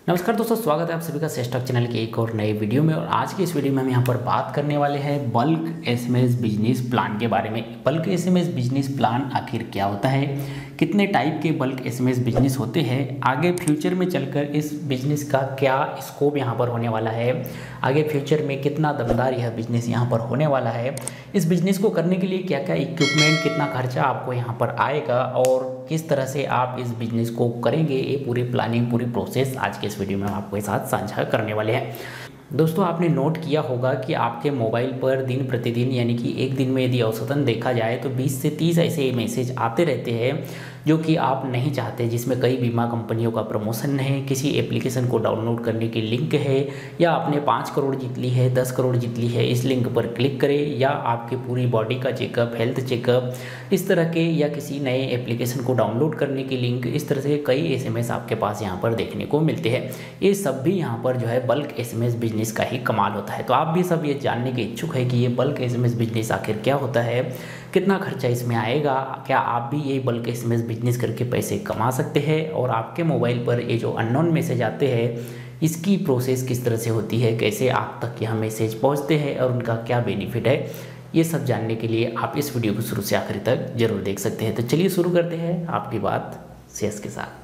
नमस्कार दोस्तों, स्वागत है आप सभी का सेस्टॉक चैनल के एक और नए वीडियो में। और आज की इस वीडियो में हम यहाँ पर बात करने वाले हैं बल्क एसएमएस बिजनेस प्लान के बारे में। बल्क एसएमएस बिजनेस प्लान आखिर क्या होता है, कितने टाइप के बल्क एसएमएस बिजनेस होते हैं, आगे फ्यूचर में चलकर इस बिजनेस का क्या स्कोप यहाँ पर होने वाला है, आगे फ्यूचर में कितना दमदार यह बिजनेस यहाँ पर होने वाला है, इस बिजनेस को करने के लिए क्या क्या इक्विपमेंट, कितना खर्चा आपको यहाँ पर आएगा और किस तरह से आप इस बिजनेस को करेंगे, ये पूरी प्लानिंग, पूरी प्रोसेस आज के इस वीडियो में हम आपके साथ साझा करने वाले हैं। दोस्तों, आपने नोट किया होगा कि आपके मोबाइल पर दिन प्रतिदिन यानी कि एक दिन में यदि औसतन देखा जाए तो 20 से 30 ऐसे मैसेज आते रहते हैं जो कि आप नहीं चाहते, जिसमें कई बीमा कंपनियों का प्रमोशन है, किसी एप्लीकेशन को डाउनलोड करने की लिंक है, या आपने 5 करोड़ जीत ली है, 10 करोड़ जीत ली है, इस लिंक पर क्लिक करें, या आपकी पूरी बॉडी का चेकअप, हेल्थ चेकअप, इस तरह के, या किसी नए एप्लीकेशन को डाउनलोड करने की लिंक, इस तरह से कई एसएमएस आपके पास यहाँ पर देखने को मिलते हैं। ये सब भी यहाँ पर जो है बल्क एसएमएस बिजनेस का ही कमाल होता है। तो आप भी सब ये जानने के इच्छुक है कि ये बल्क एसएमएस बिजनेस आखिर क्या होता है, कितना खर्चा इसमें आएगा, क्या आप भी ये बल्क एसएमएस बिजनेस करके पैसे कमा सकते हैं, और आपके मोबाइल पर ये जो अननोन मैसेज आते हैं इसकी प्रोसेस किस तरह से होती है, कैसे आप तक यह मैसेज पहुंचते हैं और उनका क्या बेनिफिट है, ये सब जानने के लिए आप इस वीडियो को शुरू से आखिर तक जरूर देख सकते हैं। तो चलिए शुरू करते हैं आपकी बात शेष के साथ।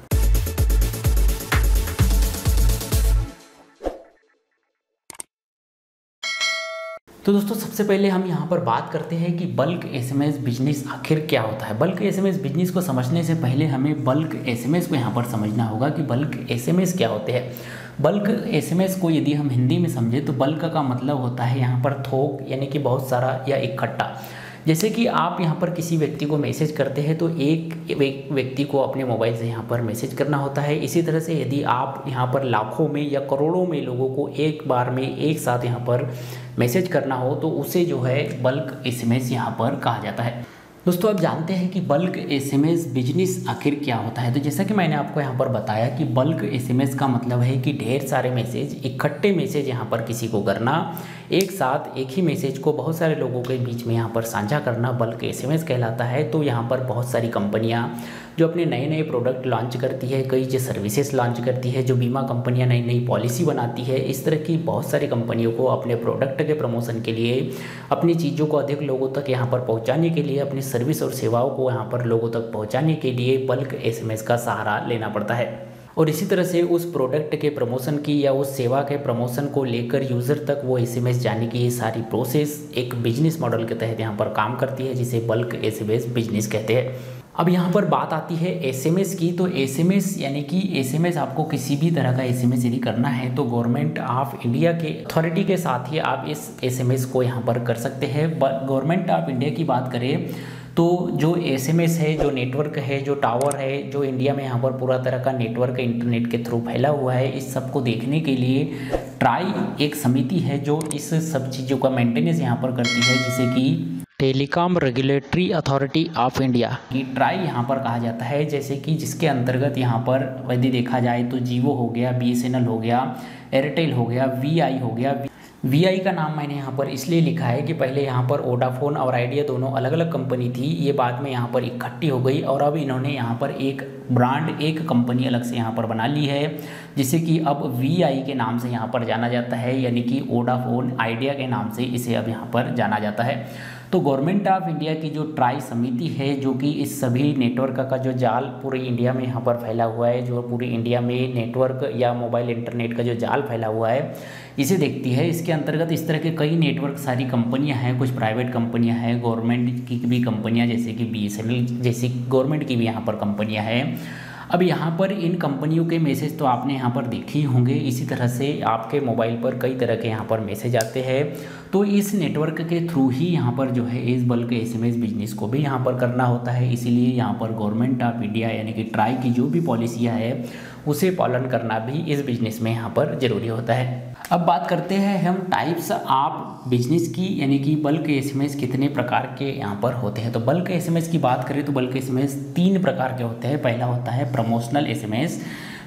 तो दोस्तों, सबसे पहले हम यहाँ पर बात करते हैं कि बल्क एसएमएस बिजनेस आखिर क्या होता है। बल्क एसएमएस बिजनेस को समझने से पहले हमें बल्क एसएमएस को यहाँ पर समझना होगा कि बल्क एसएमएस क्या होते हैं। बल्क एसएमएस को यदि हम हिंदी में समझे तो बल्क का मतलब होता है यहाँ पर थोक, यानी कि बहुत सारा या इकट्ठा। जैसे कि आप यहाँ पर किसी व्यक्ति को मैसेज करते हैं तो एक व्यक्ति को अपने मोबाइल से यहाँ पर मैसेज करना होता है। इसी तरह से यदि आप यहाँ पर लाखों में या करोड़ों में लोगों को एक बार में एक साथ यहाँ पर मैसेज करना हो तो उसे जो है बल्क एसएमएस यहाँ पर कहा जाता है। दोस्तों, आप जानते हैं कि बल्क एसएमएस बिजनेस आखिर क्या होता है। तो जैसा कि मैंने आपको यहाँ पर बताया कि बल्क एसएमएस का मतलब है कि ढेर सारे मैसेज, इकट्ठे मैसेज यहाँ पर किसी को करना, एक साथ एक ही मैसेज को बहुत सारे लोगों के बीच में यहाँ पर साझा करना बल्क एसएमएस कहलाता है। तो यहाँ पर बहुत सारी कंपनियाँ जो अपने नए नए प्रोडक्ट लॉन्च करती है, कई जो सर्विसेज लॉन्च करती है, जो बीमा कंपनियां नई नई पॉलिसी बनाती है, इस तरह की बहुत सारी कंपनियों को अपने प्रोडक्ट के प्रमोशन के लिए, अपनी चीज़ों को अधिक लोगों तक यहाँ पर पहुँचाने के लिए, अपनी सर्विस और सेवाओं को यहाँ पर लोगों तक पहुँचाने के लिए बल्क एसएमएस का सहारा लेना पड़ता है। और इसी तरह से उस प्रोडक्ट के प्रमोशन की या उस सेवा के प्रमोशन को लेकर यूज़र तक वो एसएमएस जाने की ये सारी प्रोसेस एक बिजनेस मॉडल के तहत यहाँ पर काम करती है, जिसे बल्क एसएमएस बिजनेस कहते हैं। अब यहाँ पर बात आती है एसएमएस की। तो एसएमएस यानी कि एसएमएस, आपको किसी भी तरह का एसएमएस यदि करना है तो गवर्नमेंट ऑफ इंडिया के अथॉरिटी के साथ ही आप इस एसएमएस को यहाँ पर कर सकते हैं। गवर्नमेंट ऑफ इंडिया की बात करें तो जो एसएमएस है, जो नेटवर्क है, जो टावर है, जो इंडिया में यहाँ पर पूरा तरह का नेटवर्क इंटरनेट के थ्रू फैला हुआ है, इस सब को देखने के लिए ट्राई एक समिति है जो इस सब चीज़ों का मेंटेनेंस यहाँ पर करती है, जिसे कि telecom regulatory authority of India की ट्राई यहाँ पर कहा जाता है। जैसे कि जिसके अंतर्गत यहाँ पर यदि देखा जाए तो जियो हो गया, बीएसएनएल हो गया, एयरटेल हो गया, वीआई हो गया। वीआई का नाम मैंने यहाँ पर इसलिए लिखा है कि पहले यहाँ पर वोडाफोन और आइडिया दोनों अलग अलग कंपनी थी, ये बाद में यहाँ पर इकट्ठी हो गई और अब इन्होंने यहाँ पर एक ब्रांड, एक कंपनी अलग से यहाँ पर बना ली है, जिसे कि अब वीआई के नाम से यहाँ पर जाना जाता है, यानी कि वोडाफोन आइडिया के नाम से इसे अब यहाँ पर जाना जाता है। तो गवर्नमेंट ऑफ इंडिया की जो ट्राई समिति है, जो कि इस सभी नेटवर्क का जो जाल पूरे इंडिया में यहाँ पर फैला हुआ है, जो पूरे इंडिया में नेटवर्क या मोबाइल इंटरनेट का जो जाल फैला हुआ है, इसे देखती है। इसके अंतर्गत इस तरह के कई नेटवर्क सारी कंपनियां हैं, कुछ प्राइवेट कंपनियां हैं, गवर्नमेंट की भी कंपनियां जैसे कि बीएसएनएल जैसी गवर्नमेंट की भी यहाँ पर कंपनियाँ हैं। अब यहाँ पर इन कंपनियों के मैसेज तो आपने यहाँ पर देखे ही होंगे। इसी तरह से आपके मोबाइल पर कई तरह के यहाँ पर मैसेज आते हैं, तो इस नेटवर्क के थ्रू ही यहाँ पर जो है इस बल्क एसएमएस बिजनेस को भी यहाँ पर करना होता है। इसीलिए यहाँ पर गवर्नमेंट ऑफ इंडिया यानी कि ट्राई की जो भी पॉलिसियाँ है उसे पालन करना भी इस बिजनेस में यहाँ पर ज़रूरी होता है। अब बात करते हैं हम टाइप्स ऑफ बिजनेस की, यानी कि बल्क एसएमएस कितने प्रकार के यहाँ पर होते हैं। तो बल्क एसएमएस की बात करें तो बल्क एसएमएस 3 प्रकार के होते हैं। पहला होता है प्रमोशनल एसएमएस,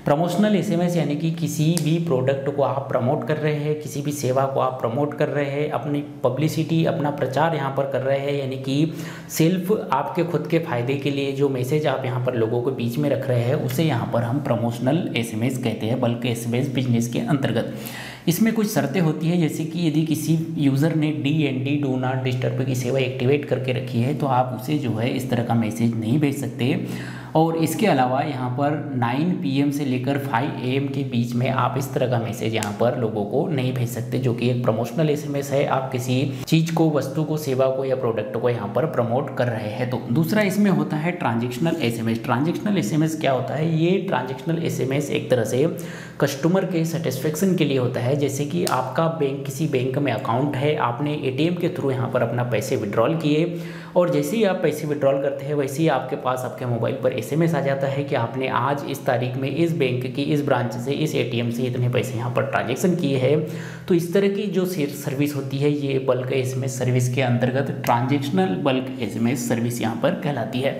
प्रमोशनल एसएमएस यानी कि किसी भी प्रोडक्ट को आप प्रमोट कर रहे हैं, किसी भी सेवा को आप प्रमोट कर रहे हैं, अपनी पब्लिसिटी, अपना प्रचार यहाँ पर कर रहे हैं, यानी कि सिर्फ आपके खुद के फ़ायदे के लिए जो मैसेज आप यहाँ पर लोगों के बीच में रख रहे हैं उसे यहाँ पर हम प्रमोशनल एसएमएस कहते हैं, बल्क एसएमएस बिजनेस के अंतर्गत। इसमें कुछ शर्तें होती है, जैसे कि यदि किसी यूज़र ने DND डू नॉट डिस्टर्ब की सेवा एक्टिवेट करके रखी है तो आप उसे जो है इस तरह का मैसेज नहीं भेज सकते। और इसके अलावा यहाँ पर 9 PM से लेकर 5 AM के बीच में आप इस तरह का मैसेज यहाँ पर लोगों को नहीं भेज सकते, जो कि एक प्रमोशनल एसएमएस है। आप किसी चीज़ को, वस्तु को, सेवा को या प्रोडक्ट को यहाँ पर प्रमोट कर रहे हैं। तो दूसरा इसमें होता है ट्रांजेक्शनल एसएमएस। ट्रांजेक्शनल एसएमएस क्या होता है? ये ट्रांजेक्शनल एसएमएस एक तरह से कस्टमर के सेटिस्फेक्शन के लिए होता है। जैसे कि आपका किसी बैंक में अकाउंट है, आपने ATM के थ्रू यहाँ पर अपना पैसे विड्रॉल किए और जैसे ही आप पैसे विड्रॉल करते हैं वैसे ही आपके पास आपके मोबाइल पर SMS आ जाता है कि आपने आज इस तारीख में इस बैंक की इस ब्रांच से, इस ATM से इतने पैसे यहाँ पर ट्रांजेक्शन किए हैं। तो इस तरह की जो सर्विस होती है ये बल्क SMS सर्विस के अंतर्गत ट्रांजेक्शनल बल्क SMS सर्विस यहाँ पर कहलाती है।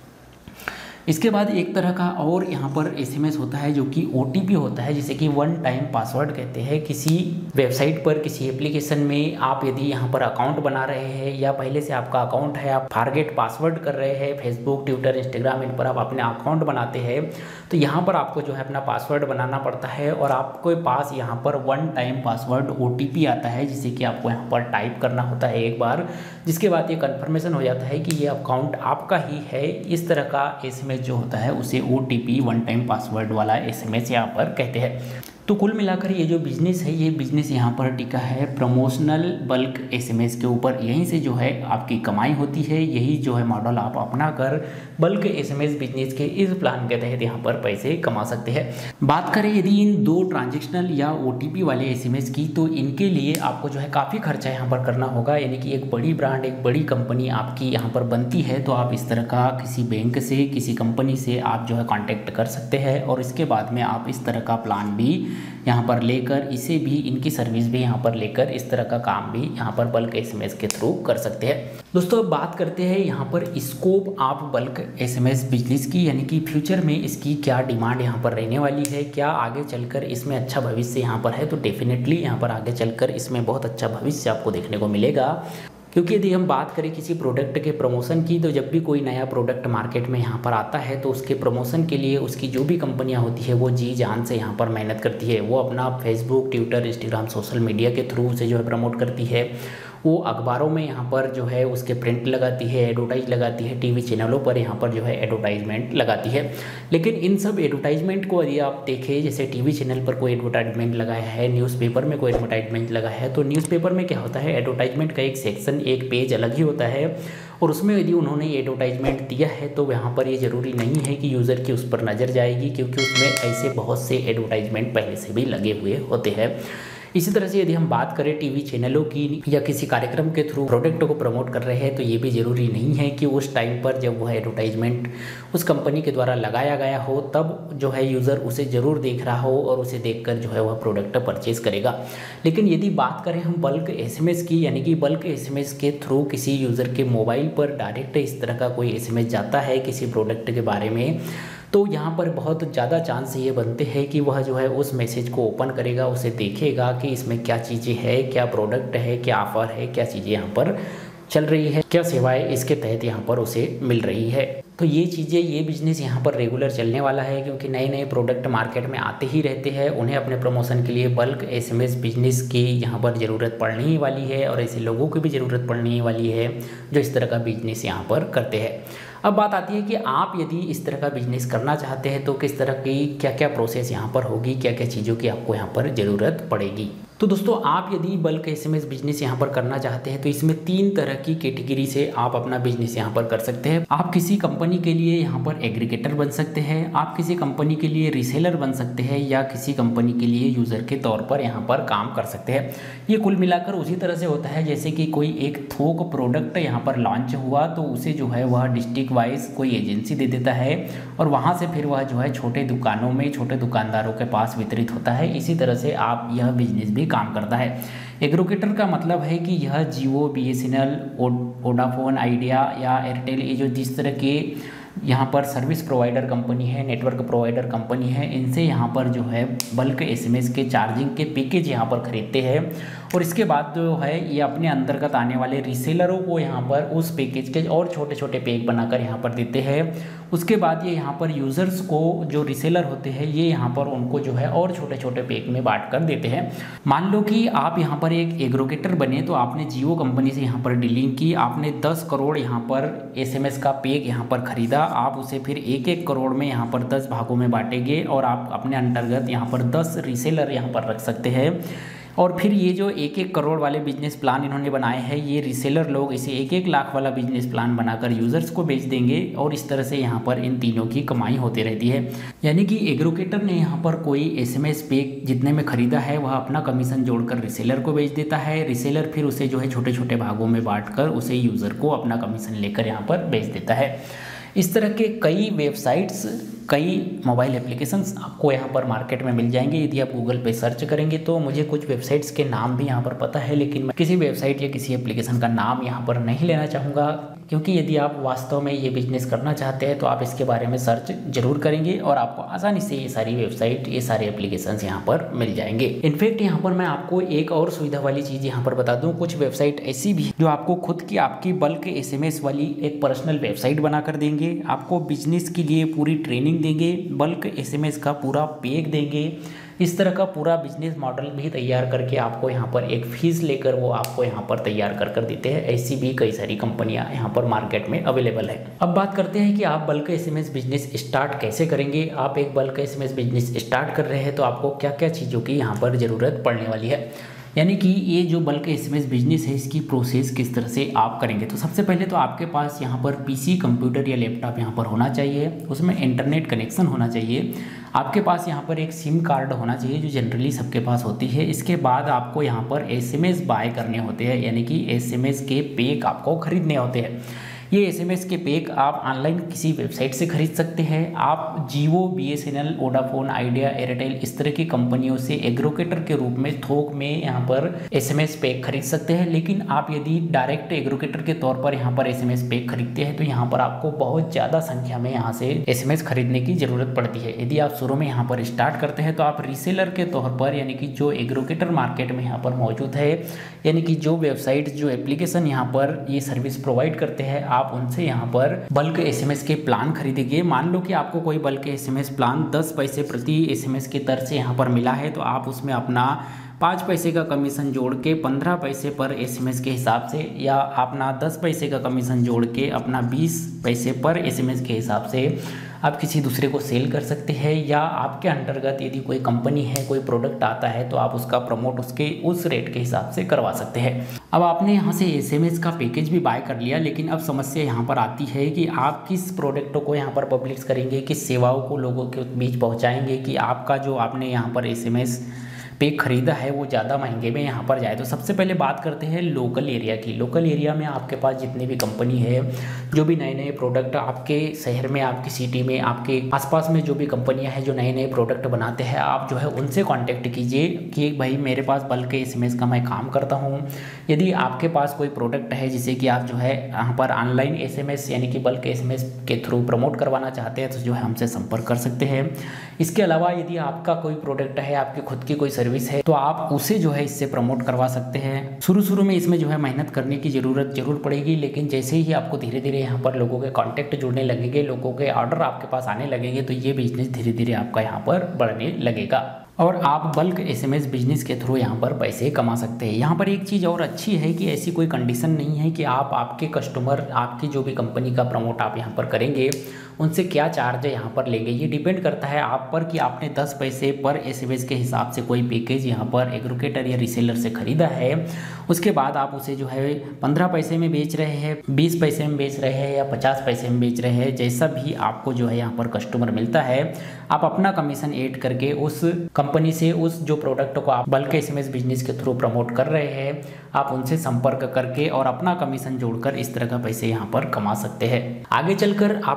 इसके बाद एक तरह का और यहाँ पर SMS होता है जो कि OTP होता है, जिसे कि वन टाइम पासवर्ड कहते हैं। किसी वेबसाइट पर, किसी एप्लीकेशन में आप यदि यहाँ पर अकाउंट बना रहे हैं या पहले से आपका अकाउंट है, आप फॉरगेट पासवर्ड कर रहे हैं, फेसबुक, ट्विटर, इंस्टाग्राम, इन पर आप अपने अकाउंट बनाते हैं तो यहाँ पर आपको जो है अपना पासवर्ड बनाना पड़ता है और आपके पास यहाँ पर वन टाइम पासवर्ड OTP आता है, जिसे कि आपको यहाँ पर टाइप करना होता है एक बार, जिसके बाद ये कन्फर्मेशन हो जाता है कि ये अकाउंट आपका ही है। इस तरह का SMS जो होता है उसे OTP, वन टाइम पासवर्ड वाला SMS यहाँ पर कहते हैं। तो कुल मिलाकर ये जो बिजनेस है, ये बिजनेस यहाँ पर टिका है प्रमोशनल बल्क SMS के ऊपर। यहीं से जो है आपकी कमाई होती है, यही जो है मॉडल आप अपना कर बल्क SMS बिजनेस के इस प्लान के तहत यहाँ पर पैसे कमा सकते हैं। बात करें यदि इन दो ट्रांजेक्शनल या OTP वाले SMS की, तो इनके लिए आपको जो है काफ़ी खर्चा यहाँ पर करना होगा। यानी कि एक बड़ी ब्रांड, एक बड़ी कंपनी आपकी यहाँ पर बनती है तो आप इस तरह का किसी बैंक से, किसी कंपनी से आप जो है कॉन्टैक्ट कर सकते हैं और इसके बाद में आप इस तरह का प्लान भी यहाँ पर लेकर, इसे भी, इनकी सर्विस भी यहाँ पर लेकर इस तरह का काम भी यहाँ पर बल्क SMS के थ्रू कर सकते हैं। दोस्तों अब बात करते हैं यहाँ पर स्कोप आप बल्क SMS बिजनेस की, यानी कि फ्यूचर में इसकी क्या डिमांड यहाँ पर रहने वाली है, क्या आगे चलकर इसमें अच्छा भविष्य यहाँ पर है। तो डेफिनेटली यहाँ पर आगे चलकर इसमें बहुत अच्छा भविष्य आपको देखने को मिलेगा। क्योंकि यदि हम बात करें किसी प्रोडक्ट के प्रमोशन की, तो जब भी कोई नया प्रोडक्ट मार्केट में यहाँ पर आता है तो उसके प्रमोशन के लिए उसकी जो भी कंपनियाँ होती है वो जी जान से यहाँ पर मेहनत करती है। वो अपना Facebook, Twitter, Instagram, social media के थ्रू उसे जो है प्रमोट करती है। वो अखबारों में यहाँ पर जो है उसके प्रिंट लगाती है, एडवर्टाइज लगाती है, टीवी चैनलों पर यहाँ पर जो है एडवर्टाइजमेंट लगाती है। लेकिन इन सब एडवर्टाइजमेंट को यदि आप देखें, जैसे टीवी चैनल पर कोई एडवर्टाइजमेंट लगाया है, न्यूज़पेपर में कोई एडवर्टाइजमेंट लगाया है, तो न्यूज़पेपर में क्या होता है, एडवर्टाइजमेंट का एक सेक्शन, एक पेज अलग ही होता है और उसमें यदि उन्होंने एडवर्टाइजमेंट दिया है तो यहाँ पर ये ज़रूरी नहीं है कि यूज़र की उस पर नज़र जाएगी, क्योंकि उसमें ऐसे बहुत से एडवर्टाइजमेंट पहले से भी लगे हुए होते हैं। इसी तरह से यदि हम बात करें टीवी चैनलों की या किसी कार्यक्रम के थ्रू प्रोडक्ट को प्रमोट कर रहे हैं, तो ये भी ज़रूरी नहीं है कि उस टाइम पर जब वह एडवर्टाइजमेंट उस कंपनी के द्वारा लगाया गया हो तब जो है यूज़र उसे ज़रूर देख रहा हो और उसे देखकर जो है वह प्रोडक्ट परचेज़ करेगा। लेकिन यदि बात करें हम बल्क SMS की, यानी कि बल्क SMS के थ्रू किसी यूज़र के मोबाइल पर डायरेक्ट इस तरह का कोई SMS जाता है किसी प्रोडक्ट के बारे में, तो यहाँ पर बहुत ज़्यादा चांस ये बनते हैं कि वह जो है उस मैसेज को ओपन करेगा, उसे देखेगा कि इसमें क्या चीज़ें हैं, क्या प्रोडक्ट है, क्या ऑफ़र है, क्या चीज़ें यहाँ पर चल रही है, क्या सेवाएं इसके तहत यहाँ पर उसे मिल रही है। तो ये चीज़ें, ये बिज़नेस यहाँ पर रेगुलर चलने वाला है, क्योंकि नए नए प्रोडक्ट मार्केट में आते ही रहते हैं। उन्हें अपने प्रमोशन के लिए बल्क SMS बिजनेस की यहाँ पर ज़रूरत पड़ने ही वाली है और ऐसे लोगों की भी ज़रूरत पड़ने ही वाली है जो इस तरह का बिजनेस यहाँ पर करते हैं। अब बात आती है कि आप यदि इस तरह का बिजनेस करना चाहते हैं तो किस तरह की क्या क्या प्रोसेस यहाँ पर होगी, क्या क्या चीज़ों की आपको यहाँ पर ज़रूरत पड़ेगी। तो दोस्तों आप यदि बल्क SMS बिजनेस यहाँ पर करना चाहते हैं तो इसमें 3 तरह की कैटेगरी से आप अपना बिजनेस यहाँ पर कर सकते हैं। आप किसी कंपनी के लिए यहाँ पर एग्रीगेटर बन सकते हैं, आप किसी कंपनी के लिए रीसेलर बन सकते हैं या किसी कंपनी के लिए यूज़र के तौर पर यहाँ पर काम कर सकते हैं। ये कुल मिलाकर उसी तरह से होता है जैसे कि कोई एक थोक प्रोडक्ट यहाँ पर लॉन्च हुआ तो उसे जो है वह डिस्ट्रिक्ट वाइज कोई एजेंसी दे देता है और वहाँ से फिर वह जो है छोटे दुकानों में, छोटे दुकानदारों के पास वितरित होता है। इसी तरह से आप यह बिजनेस भी काम करता है। एग्रीगेटर का मतलब है कि यह जियो, BSNL, वोडाफोन, आइडिया या एयरटेल, ये जो जिस तरह के यहाँ पर सर्विस प्रोवाइडर कंपनी है, नेटवर्क प्रोवाइडर कंपनी है, इनसे यहाँ पर जो है बल्क एसएमएस के चार्जिंग के पैकेज यहाँ पर खरीदते हैं और इसके बाद जो है ये अपने अंतर्गत आने वाले रीसेलरों को यहाँ पर उस पैकेज के और छोटे छोटे पैक बनाकर यहाँ पर देते हैं। उसके बाद ये यहाँ पर यूज़र्स को, जो रीसेलर होते हैं, ये यहाँ पर उनको जो है और छोटे छोटे पैक में बांट कर देते हैं। मान लो कि आप यहाँ पर एक एग्रीगेटर बने, तो आपने जियो कंपनी से यहाँ पर डीलिंग की, आपने 10 करोड़ यहाँ पर एसएमएस का पैक यहाँ पर खरीदा, आप उसे फिर 1-1 करोड़ में यहाँ पर 10 भागों में बांटेंगे और आप अपने अंतर्गत यहाँ पर 10 रीसेलर यहाँ पर रख सकते हैं। और फिर ये जो 1-1 करोड़ वाले बिजनेस प्लान इन्होंने बनाए हैं, ये रीसेलर लोग इसे 1-1 लाख वाला बिजनेस प्लान बनाकर यूज़र्स को बेच देंगे और इस तरह से यहाँ पर इन तीनों की कमाई होती रहती है। यानी कि एग्रीगेटर ने यहाँ पर कोई एसएमएस पैक जितने में खरीदा है वह अपना कमीशन जोड़कर रीसेलर को बेच देता है, रीसेलर फिर उसे जो है छोटे छोटे भागों में बांटकर उसे यूज़र को अपना कमीशन लेकर यहाँ पर बेच देता है। इस तरह के कई वेबसाइट्स, कई मोबाइल एप्लीकेशंस आपको यहाँ पर मार्केट में मिल जाएंगे। यदि आप गूगल पे सर्च करेंगे तो मुझे कुछ वेबसाइट्स के नाम भी यहाँ पर पता है, लेकिन मैं किसी वेबसाइट या किसी एप्लीकेशन का नाम यहाँ पर नहीं लेना चाहूँगा, क्योंकि यदि आप वास्तव में ये बिजनेस करना चाहते हैं तो आप इसके बारे में सर्च जरूर करेंगे और आपको आसानी से ये सारी वेबसाइट, ये सारे एप्लीकेशंस यहाँ पर मिल जाएंगे। इनफैक्ट यहाँ पर मैं आपको एक और सुविधा वाली चीज़ यहाँ पर बता दूँ, कुछ वेबसाइट ऐसी भी जो आपको खुद की आपकी बल्क एसएमएस वाली एक पर्सनल वेबसाइट बनाकर देंगे, आपको बिजनेस के लिए पूरी ट्रेनिंग देंगे, बल्क एसएमएस का पूरा पैक देंगे। इस तरह का पूरा बिजनेस मॉडल भी तैयार करके आपको यहाँ पर एक फीस लेकर वो आपको यहाँ पर तैयार कर देते हैं। ऐसी भी कई सारी कंपनियाँ यहाँ पर मार्केट में अवेलेबल है। अब बात करते हैं कि आप बल्क एसएमएस बिजनेस स्टार्ट कैसे करेंगे। आप एक बल्क एसएमएस बिजनेस स्टार्ट कर रहे हैं तो आपको क्या क्या चीज़ों की यहाँ पर ज़रूरत पड़ने वाली है, यानी कि ये जो बल्क एसएमएस बिजनेस है इसकी प्रोसेस किस तरह से आप करेंगे। तो सबसे पहले तो आपके पास यहाँ पर पीसी, कंप्यूटर या लैपटॉप यहाँ पर होना चाहिए, उसमें इंटरनेट कनेक्शन होना चाहिए, आपके पास यहाँ पर एक सिम कार्ड होना चाहिए जो जनरली सबके पास होती है। इसके बाद आपको यहाँ पर एसएमएस बाय करने होते हैं, यानी कि एसएमएस के पैक आपको खरीदने होते हैं। ये एसएमएस के पैक आप ऑनलाइन किसी वेबसाइट से खरीद सकते हैं। आप Jio, BSNL, Vodafone, Idea, Airtel इस तरह की कंपनियों से एग्रीगेटर के रूप में थोक में यहाँ पर एसएमएस पैक खरीद सकते हैं। लेकिन आप यदि डायरेक्ट एग्रीगेटर के तौर पर यहाँ पर एसएमएस पैक खरीदते हैं तो यहाँ पर आपको बहुत ज़्यादा संख्या में यहाँ से एसएमएस खरीदने की ज़रूरत पड़ती है। यदि आप शुरू में यहाँ पर स्टार्ट करते हैं तो आप रीसेलर के तौर पर, यानी कि जो एग्रीगेटर मार्केट में यहाँ पर मौजूद है, यानी कि जो वेबसाइट, जो एप्लीकेशन यहाँ पर ये सर्विस प्रोवाइड करते हैं, आप उनसे यहाँ पर बल्क एसएमएस के प्लान खरीदेंगे। मान लो कि आपको कोई बल्क एसएमएस प्लान 10 पैसे प्रति एसएमएस के दर से यहाँ पर मिला है, तो आप उसमें अपना 5 पैसे का कमीशन जोड़ के 15 पैसे पर एसएमएस के हिसाब से, या अपना 10 पैसे का कमीशन जोड़ के अपना 20 पैसे पर एसएमएस के हिसाब से आप किसी दूसरे को सेल कर सकते हैं। या आपके अंतर्गत यदि कोई कंपनी है, कोई प्रोडक्ट आता है तो आप उसका प्रमोट उसके उस रेट के हिसाब से करवा सकते हैं। अब आपने यहाँ से एसएमएस का पैकेज भी बाय कर लिया, लेकिन अब समस्या यहाँ पर आती है कि आप किस प्रोडक्ट को यहाँ पर पब्लिश करेंगे, किस सेवाओं को लोगों के बीच पहुँचाएंगे कि आपका जो आपने यहाँ पर एसएमएस पैक खरीदा है वो ज़्यादा महंगे में यहाँ पर जाए। तो सबसे पहले बात करते हैं लोकल एरिया की। लोकल एरिया में आपके पास जितनी भी कंपनी है, जो भी नए नए प्रोडक्ट आपके शहर में, आपकी सिटी में, आपके आसपास में जो भी कंपनियां हैं जो नए नए प्रोडक्ट बनाते हैं, आप जो है उनसे कांटेक्ट कीजिए कि भाई मेरे पास बल्क एसएमएस का मैं काम करता हूँ। यदि आपके पास कोई प्रोडक्ट है जिसे कि आप जो है यहाँ पर ऑनलाइन एसएमएस यानी कि बल्क एसएमएस के थ्रू प्रमोट करवाना चाहते हैं तो जो है हमसे संपर्क कर सकते हैं। इसके अलावा यदि आपका कोई प्रोडक्ट है, आपकी खुद की कोई सर्विस है, तो आप उसे जो है इससे प्रमोट करवा सकते हैं। शुरू में इसमें जो है मेहनत करने की ज़रूरत जरूर पड़ेगी, लेकिन जैसे ही आपको धीरे धीरे यहाँ पर लोगों के कॉन्टैक्ट जुड़ने लगेंगे, लोगों के ऑर्डर आपके पास आने लगेंगे, तो ये बिजनेस धीरे धीरे आपका यहाँ पर बढ़ने लगेगा और आप बल्क एसएमएस बिजनेस के थ्रू यहाँ पर पैसे कमा सकते हैं। यहाँ पर एक चीज़ और अच्छी है कि ऐसी कोई कंडीशन नहीं है कि आप आपके कस्टमर, आपकी जो भी कंपनी का प्रमोट आप यहाँ पर करेंगे उनसे क्या चार्ज यहाँ पर लेंगे। ये डिपेंड करता है आप पर कि आपने 10 पैसे पर एसएमएस के हिसाब से कोई पैकेज यहाँ पर एग्रीगेटर या रीसेलर से ख़रीदा है, उसके बाद आप उसे जो है 15 पैसे में बेच रहे हैं, 20 पैसे में बेच रहे हैं या 50 पैसे में बेच रहे हैं, जैसा भी आपको जो है यहाँ पर कस्टमर मिलता है, आप अपना कमीशन ऐड करके उस कंपनी से उस जो प्रोडक्ट को आप बल्क एसएमएस बिजनेस के थ्रू प्रमोट कर रहे हैं, आप उनसे संपर्क करके और अपना कमीशन जोड़कर इस तरह का पैसे यहाँ पर कमा सकते हैं। आगे चलकर आपका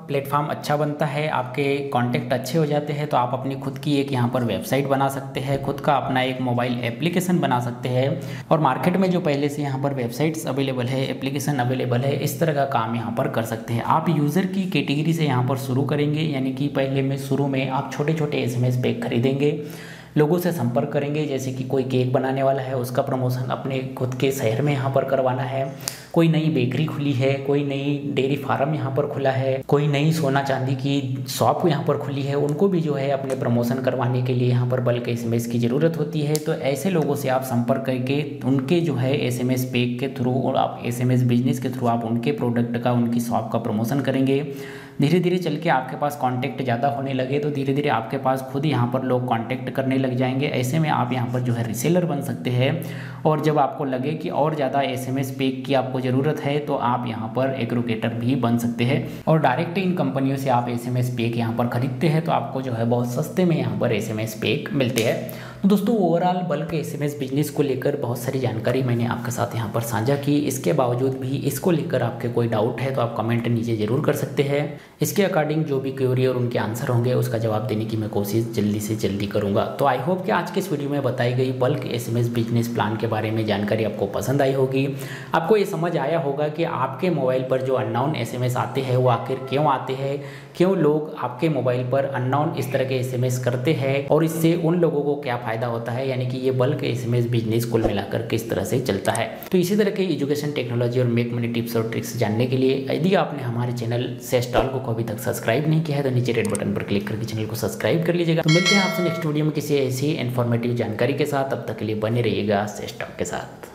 प्लेटफॉर्म अच्छा बनता है, आपके कॉन्टैक्ट अच्छे हो जाते हैं, तो आप अपनी खुद की एक यहाँ पर वेबसाइट बना सकते हैं, खुद का अपना एक मोबाइल एप्लीकेशन बना सकते हैं। और मार्केट में जो पहले से यहाँ पर वेबसाइट्स अवेलेबल है, एप्लीकेशन अवेलेबल है, इस तरह का काम यहाँ पर कर सकते हैं। आप यूज़र की कैटेगरी से यहाँ पर शुरू करेंगे, यानी कि पहले में शुरू में आप छोटे छोटे SMS पैक खरीदेंगे, लोगों से संपर्क करेंगे। जैसे कि कोई केक बनाने वाला है, उसका प्रमोशन अपने खुद के शहर में यहाँ पर करवाना है, कोई नई बेकरी खुली है, कोई नई डेयरी फार्म यहाँ पर खुला है, कोई नई सोना चांदी की शॉप यहाँ पर खुली है, उनको भी जो है अपने प्रमोशन करवाने के लिए यहाँ पर बल्क SMS की ज़रूरत होती है। तो ऐसे लोगों से आप संपर्क करके उनके जो है SMS पैक के थ्रू और आप SMS बिजनेस के थ्रू आप उनके प्रोडक्ट का, उनकी शॉप का प्रमोशन करेंगे। धीरे धीरे चल के आपके पास कांटेक्ट ज़्यादा होने लगे तो धीरे धीरे आपके पास खुद यहाँ पर लोग कांटेक्ट करने लग जाएंगे। ऐसे में आप यहाँ पर जो है रीसेलर बन सकते हैं। और जब आपको लगे कि और ज़्यादा SMS पैक की आपको ज़रूरत है तो आप यहाँ पर एग्रीगेटर भी बन सकते हैं और डायरेक्ट इन कंपनियों से आप SMS पैक यहाँ पर खरीदते हैं तो आपको जो है बहुत सस्ते में यहाँ पर SMS पैक मिलते हैं। तो दोस्तों ओवरऑल बल्क SMS बिजनेस को लेकर बहुत सारी जानकारी मैंने आपके साथ यहाँ पर साझा की। इसके बावजूद भी इसको लेकर आपके कोई डाउट है तो आप कमेंट नीचे ज़रूर कर सकते हैं। इसके अकॉर्डिंग जो भी क्वेरी और उनके आंसर होंगे उसका जवाब देने की मैं कोशिश जल्दी से जल्दी करूँगा। तो आई होप कि आज के इस वीडियो में बताई गई बल्क SMS बिजनेस प्लान के बारे में जानकारी आपको पसंद आई होगी। आपको ये समझ आया होगा कि आपके मोबाइल पर जो अननोन SMS आते हैं वो आखिर क्यों आते हैं, क्यों लोग आपके मोबाइल पर अननोन इस तरह के SMS करते हैं और इससे उन लोगों को क्या फ़ायदा होता है, यानी कि ये बल्क SMS बिजनेस कुल मिलाकर किस तरह से चलता है। तो इसी तरह के एजुकेशन, टेक्नोलॉजी और मेक मनी टिप्स और ट्रिक्स जानने के लिए यदि आपने हमारे चैनल सेस्टॉल को अभी तक सब्सक्राइब नहीं किया है तो नीचे रेड बटन पर क्लिक करके चैनल को सब्सक्राइब कर लीजिएगा। तो मिलते हैं आपसे नेक्स्ट वीडियो में किसी ऐसी इन्फॉर्मेटिव जानकारी के साथ। तब तक के लिए बने रहिएगा सेस्टॉल के साथ।